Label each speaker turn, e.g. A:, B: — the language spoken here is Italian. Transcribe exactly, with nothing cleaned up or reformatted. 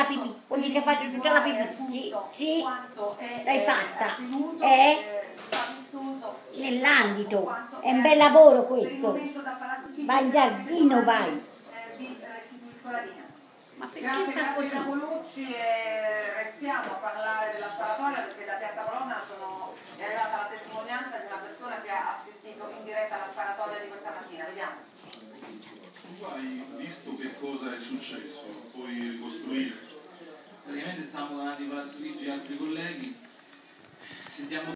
A: pipì, vuol dire che faccio tutta la pipì, sì, sì, l'hai fatta, è nell'ambito, è un bel lavoro questo, vai in giardino, vai. Ma perché
B: Grazie,
A: fa
B: grazie
A: così?
B: Capolucci, e restiamo a parlare della sparatoria perché da Piazza Colonna sono, è arrivata la testimonianza di una persona che ha assistito in diretta alla sparatoria di questa mattina. Vediamo.
C: Tu hai visto che cosa è successo? Puoi ricostruire?
D: Praticamente stavamo davanti a Palazzo Chigi e altri colleghi, sentiamo